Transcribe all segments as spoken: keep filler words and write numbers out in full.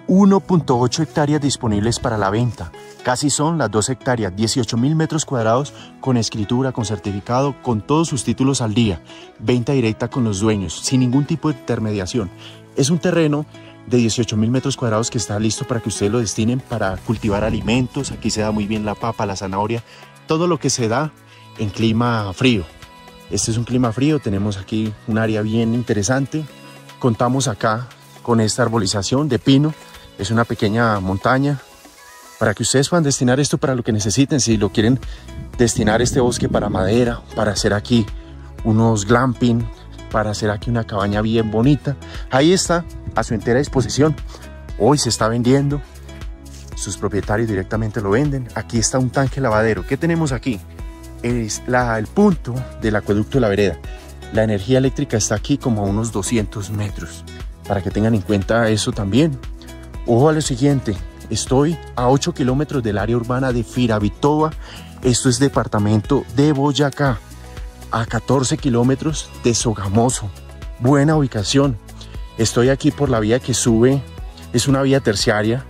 uno punto ocho hectáreas disponibles para la venta. Casi son las dos hectáreas, dieciocho mil metros cuadrados con escritura, con certificado, con todos sus títulos al día. Venta directa con los dueños, sin ningún tipo de intermediación. Es un terreno de dieciocho mil metros cuadrados que está listo para que ustedes lo destinen para cultivar alimentos. Aquí se da muy bien la papa, la zanahoria, todo lo que se da en clima frío. Este es un clima frío, tenemos aquí un área bien interesante. Contamos acá con esta arbolización de pino, es una pequeña montaña para que ustedes puedan destinar esto para lo que necesiten. Si lo quieren destinar este bosque para madera, para hacer aquí unos glamping, para hacer aquí una cabaña bien bonita, ahí está a su entera disposición. Hoy se está vendiendo, sus propietarios directamente lo venden. Aquí está un tanque lavadero. ¿Qué tenemos aquí? Es la, el punto del acueducto de la vereda. La energía eléctrica está aquí como a unos doscientos metros, para que tengan en cuenta eso también. Ojo a lo siguiente, estoy a ocho kilómetros del área urbana de Firavitoa. Esto es departamento de Boyacá, a catorce kilómetros de Sogamoso. Buena ubicación. Estoy aquí por la vía que sube, es una vía terciaria,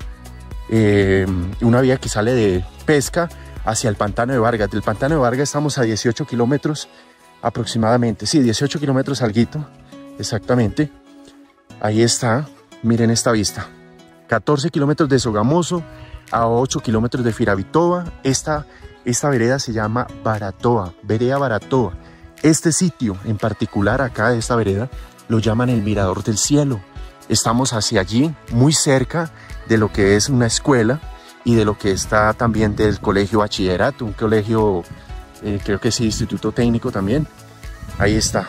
eh, una vía que sale de Pesca hacia el Pantano de Vargas. Del Pantano de Vargas estamos a dieciocho kilómetros aproximadamente, sí, dieciocho kilómetros alguito, exactamente. Ahí está, miren esta vista. catorce kilómetros de Sogamoso a ocho kilómetros de Firavitoa. Esta, esta vereda se llama Baratoa, vereda Baratoa. Este sitio en particular acá de esta vereda lo llaman el Mirador del Cielo. Estamos hacia allí, muy cerca de lo que es una escuela y de lo que está también del colegio bachillerato, un colegio, eh, creo que sí, instituto técnico también. Ahí está,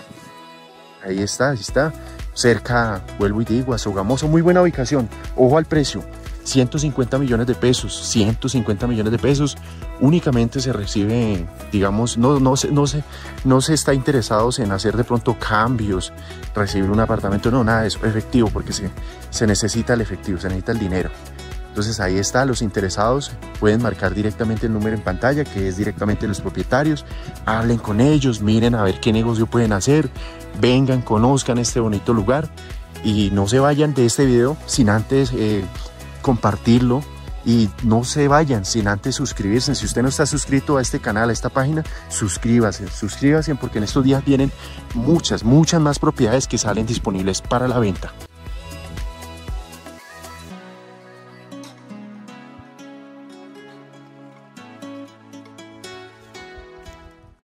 ahí está, ahí está. Cerca, vuelvo y digo, a Sogamoso, muy buena ubicación. Ojo al precio, ciento cincuenta millones de pesos, ciento cincuenta millones de pesos. Únicamente se recibe, digamos, no, no, se, no, se, no se está interesados en hacer de pronto cambios, recibir un apartamento, no, nada de eso, efectivo, porque se, se necesita el efectivo, se necesita el dinero. Entonces ahí está, los interesados pueden marcar directamente el número en pantalla, que es directamente los propietarios. Hablen con ellos, miren a ver qué negocio pueden hacer, vengan, conozcan este bonito lugar y no se vayan de este video sin antes eh, compartirlo, y no se vayan sin antes suscribirse. Si usted no está suscrito a este canal, a esta página, suscríbase, suscríbase porque en estos días vienen muchas, muchas más propiedades que salen disponibles para la venta.